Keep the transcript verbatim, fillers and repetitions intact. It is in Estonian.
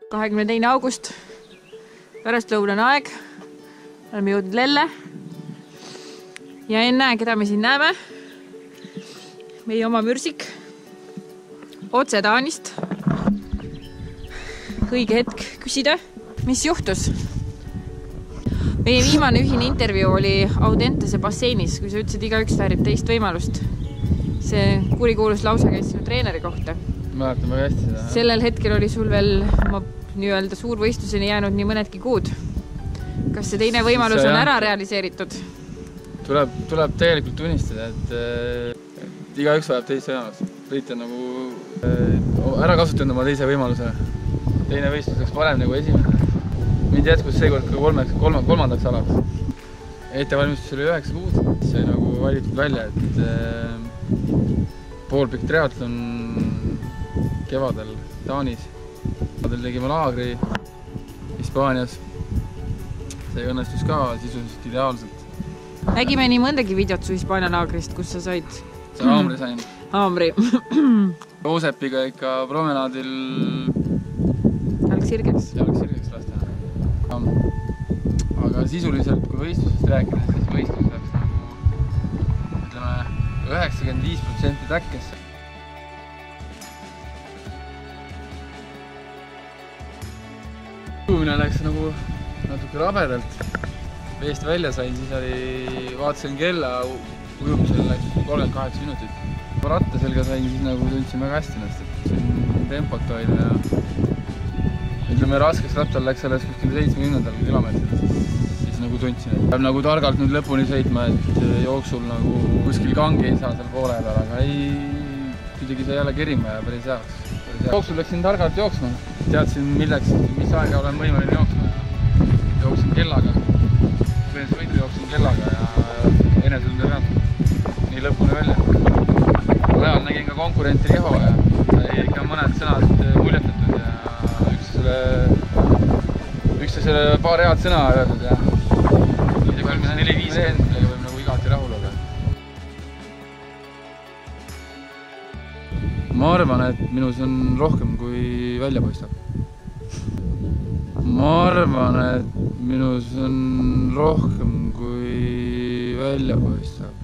kahekümne teine august, pärastlõunane aeg, oleme jõudnud Lelle ja enne, keda me siin näeme, meie oma mürsik, otse Taanist. Õige hetk küsida, mis juhtus. Meie viimane ühine intervjuu oli Audentese basseinis, kui sa ütlesid, iga üks väärib teist võimalust. See kurikuulus lause käis sinu treeneri kohta. Mäletan väga hästi seda. Sellel hetkel oli sul veel oma nii-öelda suurvõistluseni jäänud nii mõnedki kuud. Kas see teine võimalus on ära realiseeritud? Tuleb, tuleb tegelikult tunnistada, et, et iga üks vajab teise võimalust. Priit on nagu äh, ära kasutanud oma teise võimaluse. Teine võistlus läks parem nagu esimene. Mind jätkus seekord ka kolmeks, kolm, kolmandaks alaks. Ettevalmistus oli üheksa kuud. See oli nagu valitud välja, et äh, poolpikk triatlon kevadel Taanis. Kevadel tegime laagri Hispaanias. See õnnestus ka sisuliselt ideaalselt. Nägime nii mõndagi videot su Hispaania laagrist, kus sa said? See haamri sain. Haamri. Joosepiga ikka promenaadil jalg sirgeks. Jalg sirgeks lasta. Aga sisuliselt, kui võistlusest rääkida, siis võistlus läks nagu ütleme üheksakümmend viis protsenti täkkesse. Ujumine läks nagu natuke rabedalt. Veest välja sain, siis oli, vaatasin kella, ujumisel läks kolmkümmend kaheksa minutit. Kui ratta selga sain, siis nagu tundsin väga hästi ennast, et siin tempot hoida ja ütleme, raskeks rattal läks alles kuskil seitsmekümnendal kilomeetrit, siis nagu tundsin, et peab nagu targalt nüüd lõpuni sõitma, et jooksul nagu kuskil kangi ei saa seal poole peal, aga ei, kuidagi sai jälle kerima ja päris heaks. Jooksul läksin targalt jooksma, teadsin milleks, mis aega olen võimeline jooksma ja jooksin kellaga. Põhimõtteliselt võidu jooksin kellaga ja enesetunde pealt nii lõpuni välja. Ajal nägin ka konkurenti Riho ja sai ikka mõned sõnad muljetatud ja üksteisele paar head sõna öeldud ja neli viis millega võib nagu igati rahul olla. Ma arvan, et minus on rohkem kui välja paistab. Ma arvan, et minus on rohkem kui välja paistab.